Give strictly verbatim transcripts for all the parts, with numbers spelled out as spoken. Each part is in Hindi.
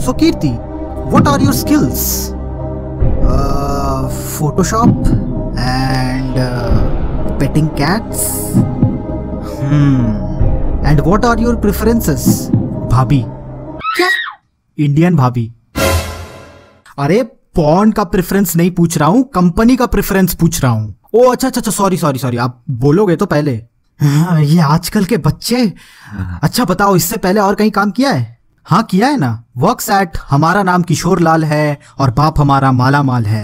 So Kirti, what are your skills? Uh, Photoshop and uh, petting cats. Hmm. And what are your preferences? भाभी. क्या? इंडियन भाभी. अरे पॉर्न का प्रेफरेंस नहीं पूछ रहा हूँ, कंपनी का प्रेफरेंस पूछ रहा हूँ. ओ अच्छा अच्छा सॉरी सॉरी सॉरी आप बोलोगे तो पहले. हाँ, ये आजकल के बच्चे. अच्छा बताओ, इससे पहले और कहीं काम किया है? हाँ किया है ना. वर्क्स एट हमारा नाम किशोर लाल है और बाप हमारा माला माल है.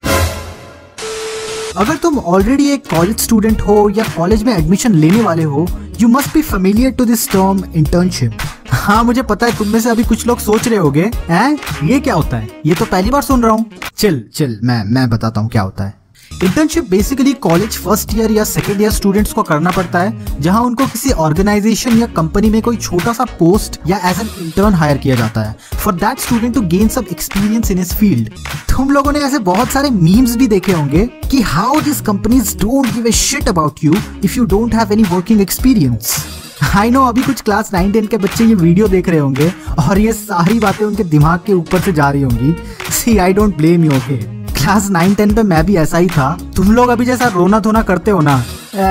अगर तुम ऑलरेडी एक कॉलेज स्टूडेंट हो या कॉलेज में एडमिशन लेने वाले हो, you must be familiar to this term internship. हाँ मुझे पता है तुम में से अभी कुछ लोग सोच रहे होंगे, हैं ये क्या होता है, ये तो पहली बार सुन रहा हूँ. चिल चिल मैं मैं बताता हूँ क्या होता है. Internship basically college first year या सेकेंड ईयर स्टूडेंट्स को करना पड़ता है, जहां उनको किसी ऑर्गेनाइजेशन या कंपनी में कोई छोटा सा पोस्ट या एज एन इंटर्न हायर किया जाता है for that student to gain some experience in his field. तुम लोगों ने ऐसे बहुत सारे मीम्स भी देखे होंगे कि how this companies don't give a shit about you if you don't have any working experience. I know अभी कुछ क्लास नाइन टेन के बच्चे ये वीडियो देख रहे होंगे और ये सारी बातें उनके दिमाग के ऊपर से जा रही होंगी. See I don't blame you. Okay, class nine ten पे मैं भी ऐसा ही था. तुम लोग अभी जैसा रोना धोना करते हो ना,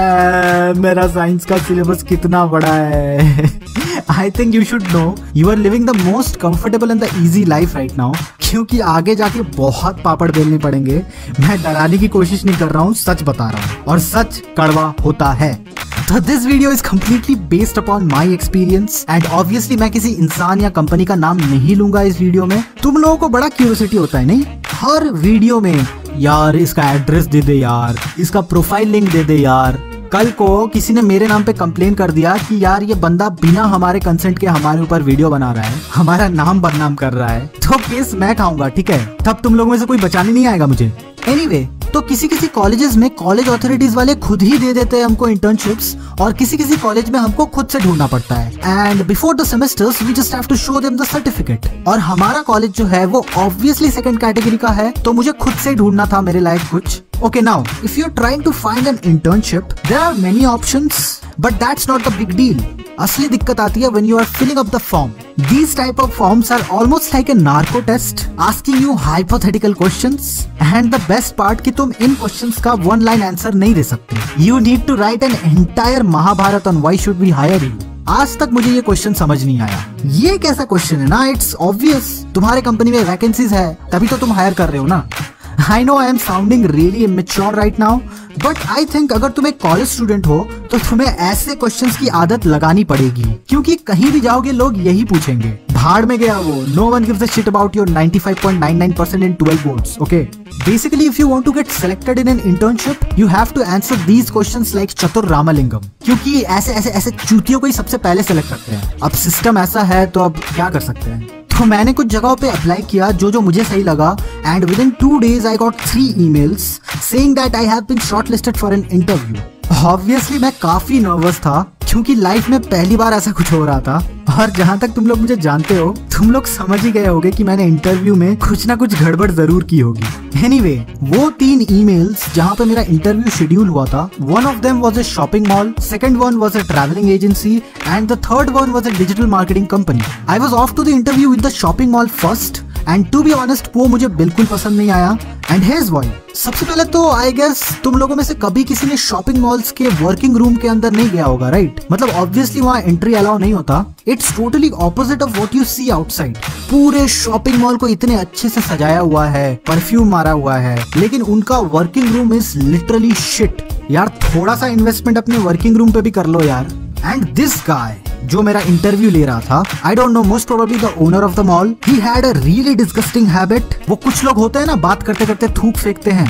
ए, मेरा साइंस का सिलेबस कितना बड़ा है. I think you should know you are living the most comfortable and the easy life right now, क्योंकि आगे जाके बहुत पापड़ बेलने पड़ेंगे. मैं डराने की कोशिश नहीं कर रहा हूँ, सच बता रहा हूँ और सच कड़वा होता है. तो this video is completely based upon my experience and obviously मैं किसी इंसान या कंपनी का नाम नहीं लूंगा इस वीडियो में. तुम लोगों को बड़ा क्यूरियोसिटी होता है नहीं, हर वीडियो में यार इसका एड्रेस दे दे यार, इसका प्रोफाइल लिंक दे दे यार. कल को किसी ने मेरे नाम पे कंप्लेन कर दिया कि यार ये बंदा बिना हमारे कंसेंट के हमारे ऊपर वीडियो बना रहा है, हमारा नाम बदनाम कर रहा है, तो केस मैं खाऊंगा. ठीक है, तब तुम लोगों में से कोई बचाने नहीं आएगा मुझे. एनीवे, तो किसी किसी कॉलेजेस में कॉलेज अथॉरिटीज वाले खुद ही दे देते हैं हमको इंटर्नशिप्स और किसी किसी कॉलेज में हमको खुद से ढूंढना पड़ता है. And before the semesters we just have to show them the certificate. और हमारा कॉलेज जो है वो ऑब्वियसली सेकंड कैटेगरी का है, तो मुझे खुद से ढूंढना था मेरे लायक कुछ. Okay, now if you're trying to find an internship, there are many options, but that's not the big deal. असली दिक्कत आती है when you are filling up the form. These type of forms are almost like a narco test, asking you hypothetical questions. And the best part कि तुम इन questions का one line answer नहीं दे सकते. You need to write an entire Mahabharat on why should we hire you. आज तक मुझे ये क्वेश्चन समझ नहीं आया. ये कैसा क्वेश्चन है ना, इट्स ऑब्वियस. तुम्हारे कंपनी में वैकेंसीज है तभी तो तुम हायर कर रहे हो ना. I know I am sounding really immature right now, but I think अगर तुम एक कॉलेज स्टूडेंट हो तो तुम्हें ऐसे क्वेश्चंस की आदत लगानी पड़ेगी, क्योंकि कहीं भी जाओगे लोग यही पूछेंगे. भाड़ में गया वो. No one gives a shit about your ninety-five point nine nine percent in twelve boards. Okay. Basically, if you want to get selected in an internship, you have to answer these questions like चतुर रामलिंगम. क्योंकि ऐसे ऐसे ऐसे चूतियों को ही सबसे पहले सेलेक्ट करते हैं. अब सिस्टम ऐसा है तो अब क्या कर सकते हैं. तो मैंने कुछ जगहों पे अप्लाई किया जो जो मुझे सही लगा and within two days I got three emails saying that I have been shortlisted for an interview. Obviously मैं काफी नर्वस था क्योंकि लाइफ में पहली बार ऐसा कुछ हो रहा था. और जहां तक तुम लोग मुझे जानते हो, तुम लोग समझ ही गए होगे कि मैंने इंटरव्यू में कुछ ना कुछ गड़बड़ जरूर की होगी. एनीवे, वो तीन ईमेल्स जहां पे मेरा इंटरव्यू शेड्यूल हुआ था, one of them was a shopping mall, second one was a travelling agency and the third one was a digital marketing company. I was off to the interview with the shopping mall first and to be honest वो मुझे बिल्कुल पसंद नहीं आया. And here's why. सबसे पहले तो आई गेस तुम लोगों में से कभी किसी ने शॉपिंग मॉल्स के वर्किंग रूम के अंदर नहीं गया होगा, राइट? मतलब ऑब्वियसली वहाँ एंट्री अलाउ नहीं होता. It's totally opposite of what you see outside. पूरे शॉपिंग मॉल को इतने अच्छे से सजाया हुआ है, परफ्यूम मारा हुआ है, लेकिन उनका working room is literally shit. यार थोड़ा सा इन्वेस्टमेंट अपने वर्किंग रूम पे भी कर लो यार. एंड दिस गाय जो मेरा इंटरव्यू ले रहा था, I don't know, most probably the owner of the mall, he had a really disgusting habit. वो कुछ लोग होते हैं ना, बात करते करते थूक फेंकते हैं.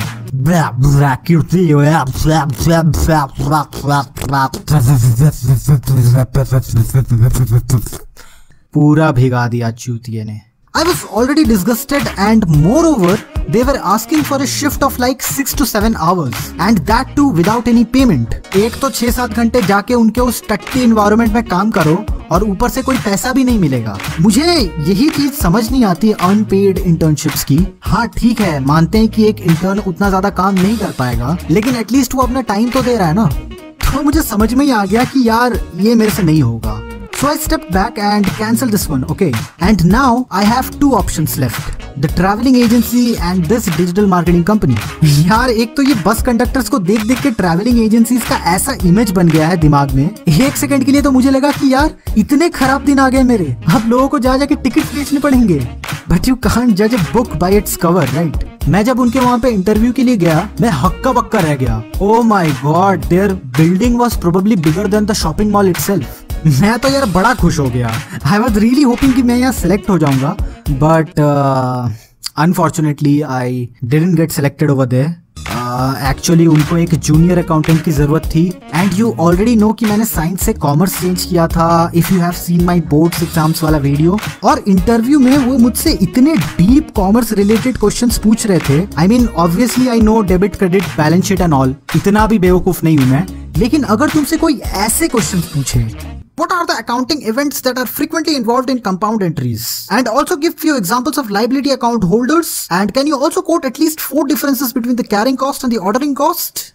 पूरा भिगा दिया चूतिये ने. I was already disgusted and moreover they were asking for a shift of like six to seven hours and that too without any payment. एक तो छह सात घंटे जाके उनके उस टट्टी एनवायरनमेंट में काम करो और ऊपर से कोई पैसा भी नहीं मिलेगा. मुझे यही चीज समझ नहीं आती अनपेड इंटर्नशिप्स की. हाँ ठीक है, मानते हैं कि एक इंटर्न उतना ज्यादा काम नहीं कर पाएगा, लेकिन एटलीस्ट वो अपना टाइम तो दे रहा है ना. तो मुझे समझ में ही आ गया कि यार ये मेरे से नहीं होगा. So I stepped back and canceled this one, okay? And now I have two options left. The traveling agency and this digital marketing company. यार एक तो ये बस कंडक्टर्स को देख देख के ट्रैवलिंग एजेंसीज का ऐसा इमेज बन गया है दिमाग में, एक सेकंड के लिए तो मुझे लगा कि यार इतने खराब दिन आ गए मेरे, अब लोगों को जा जाके टिकट बेचने पड़ेंगे। बट यू कांट जज a book by its cover, right? मैं जब उनके वहाँ पे इंटरव्यू के लिए गया, मैं हक्का बक्का रह गया। Oh my god, their building was probably bigger than the shopping mall itself. मैं तो यार बड़ा खुश हो गया। आई वॉज रियली होपिंग कि मैं यहाँ सिलेक्ट हो जाऊंगा, but unfortunately I didn't get selected over there. Actually उनको एक जूनियर अकाउंटेंट की जरूरत थी, एंड यू ऑलरेडी नो कि मैंने साइंस से कॉमर्स चेंज किया था, if you have seen my boards exams वाला वीडियो। और इंटरव्यू में वो मुझसे इतने डीप कॉमर्स रिलेटेड क्वेश्चंस पूछ रहे थे। I mean obviously I know debit credit balance sheet and all, इतना भी बेवकूफ नहीं हूं मैं। लेकिन अगर तुमसे कोई ऐसे क्वेश्चंस पूछे, what are the accounting events that are frequently involved in compound entries? And also give few examples of liability account holders. And can you also quote at least four differences between the carrying cost and the ordering cost?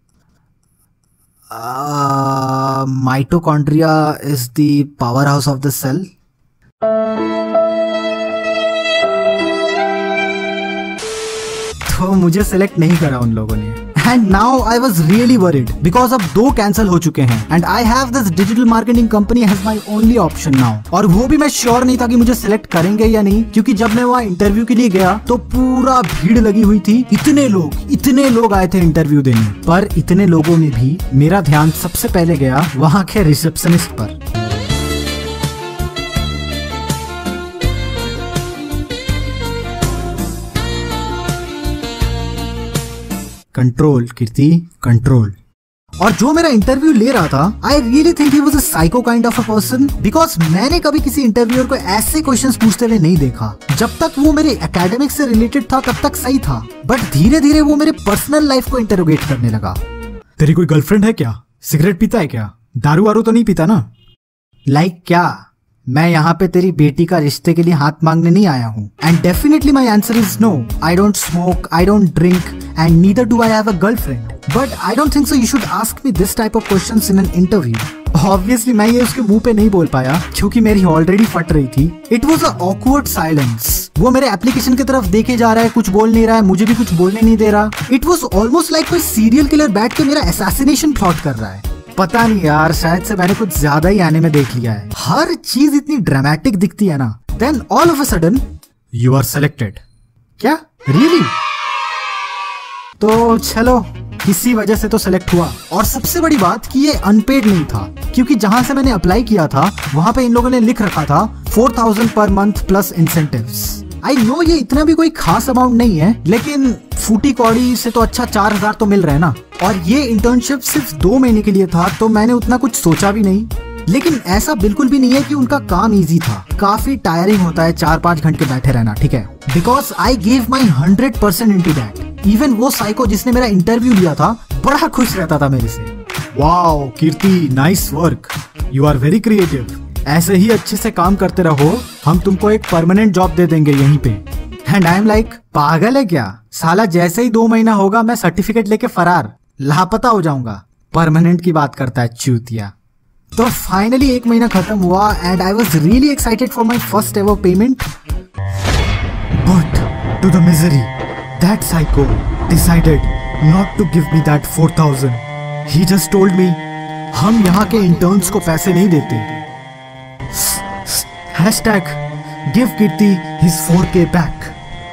Uh, mitochondria is the powerhouse of the cell. तो मुझे सेलेक्ट नहीं करा उन लोगों ने। And now I was really worried because अब दो कैंसिल हो चुके हैं, and I have this digital marketing company as my only option now. और वो भी मैं श्योर नहीं था कि मुझे सिलेक्ट करेंगे या नहीं, क्योंकि जब मैं वहाँ इंटरव्यू के लिए गया तो पूरा भीड़ लगी हुई थी। इतने लोग इतने लोग आए थे इंटरव्यू देने, पर इतने लोगों में भी मेरा ध्यान सबसे पहले गया वहाँ के रिसेप्शनिस्ट पर। Control Keerti, control. और जो मेरा इंटरव्यू ले रहा था, I really think he was a psycho kind of a person, because मैंने कभी किसी इंटरव्यूअर को ऐसे क्वेश्चंस पूछते हुए नहीं देखा। जब तक वो मेरे एकेडमिक्स से रिलेटेड था तब तक सही था, बट धीरे धीरे वो मेरे पर्सनल लाइफ को इंटरोगेट करने लगा। तेरी कोई गर्लफ्रेंड है क्या? सिगरेट पीता है क्या? दारू वारू तो नहीं पीता ना? लाइक like क्या? मैं यहाँ पे तेरी बेटी का रिश्ते के लिए हाथ मांगने नहीं आया हूँ। And definitely my answer is no, I don't smoke, I don't drink, and neither do I have a girlfriend. But I don't think so you should ask me this type of questions in an interview. Obviously मैं ये उसके मुंह पे नहीं बोल पाया, क्योंकि मेरी ऑलरेडी फट रही थी। It was a awkward silence. वो मेरे एप्लीकेशन की तरफ देखे जा रहा है, कुछ बोल नहीं रहा है, मुझे भी कुछ बोलने नहीं दे रहा। इट वॉज ऑलमोस्ट लाइक कोई सीरियल किलर बैठ के मेरा असैसिनेशन प्लॉट कर रहा है। पता नहीं यार, शायद से मैंने कुछ ज्यादा ही आने में देख लिया है। हर चीज इतनी ड्रामेटिक दिखती है ना। Then all of a sudden you are selected. क्या रियली? तो चलो, किसी वजह से तो सेलेक्ट हुआ। और सबसे बड़ी बात कि ये अनपेड नहीं था, क्योंकि जहां से मैंने अप्लाई किया था वहां पे इन लोगों ने लिख रखा था four thousand per month plus incentives. I know ये इतना भी कोई खास अमाउंट नहीं है, लेकिन फूटी कौड़ी से तो अच्छा चार हजार तो मिल रहा है ना। और ये इंटर्नशिप सिर्फ दो महीने के लिए था, तो मैंने उतना कुछ सोचा भी नहीं। लेकिन ऐसा बिल्कुल भी नहीं है कि उनका काम इजी था, काफी टायरिंग होता है चार पांच घंटे बैठे रहना, ठीक है। Because I gave my hundred percent in to that. Even वो साइको जिसने मेरा इंटरव्यू लिया था बड़ा खुश रहता था मेरे से। Wow Keerti, nice work, you are very creative. ऐसे ही अच्छे से काम करते रहो, हम तुमको एक परमानेंट जॉब दे देंगे यहीं पे। एंड आई एम लाइक, पागल है क्या साला? जैसे ही दो महीना होगा मैं सर्टिफिकेट लेके फरार, लापता हो जाऊंगा। परमानेंट की बात करता है चूतिया। तो फाइनली एक महीना खत्म हुआ, and I was really excited for my first ever payment. But to the misery, that psycho decided not to give me that four thousand. He just told me, हम यहाँ के इंटर्न्स को पैसे नहीं देते। Hashtag give Kirti his four K back.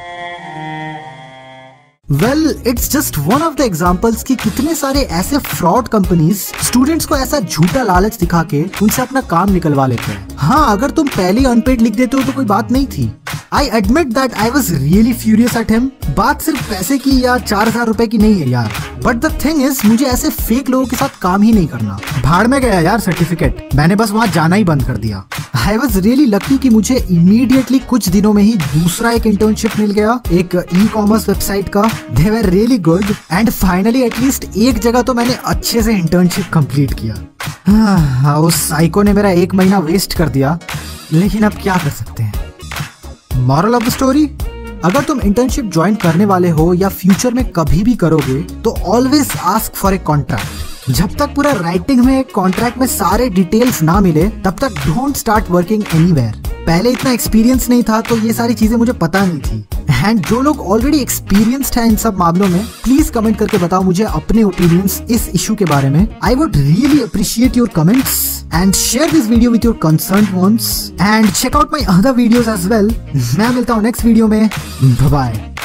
Well, it's just one of the examples कि कितने सारे ऐसे फ्रॉड कंपनीज स्टूडेंट्स को ऐसा झूठा लालच दिखा के उनसे अपना काम निकलवा लेते हैं। हाँ, अगर तुम पहले अनपेड लिख देते हो तो कोई बात नहीं थी। I admit that I was really furious at him. बात सिर्फ पैसे की या चार हजार रुपए की नहीं है यार, बट द थिंग इज मुझे ऐसे फेक लोगों के साथ काम ही नहीं करना। भाड़ में गया यार सर्टिफिकेट, मैंने बस वहाँ जाना ही बंद कर दिया। आई वॉज रियली लकी कि मुझे इमीडिएटली कुछ दिनों में ही दूसरा एक इंटर्नशिप मिल गया, एक ई कॉमर्स वेबसाइट का। They were really good, and finally at least एक जगह तो मैंने अच्छे से इंटर्नशिप कंप्लीट किया। हाँ, उस साइको ने मेरा एक महीना वेस्ट कर दिया, लेकिन अब क्या कर सकते हैं। मॉरल ऑफ द स्टोरी, अगर तुम इंटर्नशिप ज्वाइन करने वाले हो या फ्यूचर में कभी भी करोगे तो always ask for a contract. जब तक पूरा राइटिंग में कॉन्ट्रैक्ट में सारे डिटेल्स ना मिले तब तक डोंट स्टार्ट वर्किंग एनीवेयर। पहले इतना एक्सपीरियंस नहीं था तो ये सारी चीजें मुझे पता नहीं थी। एंड जो लोग ऑलरेडी एक्सपीरियंस्ड हैं इन सब मामलों में, प्लीज कमेंट करके बताओ मुझे अपने ओपिनियंस इस इशू के बारे में। I would really appreciate your comments and share this video with your concerned once and check out my other videos as well. मैं मिलता हूँ नेक्स्ट वीडियो में। Bye bye.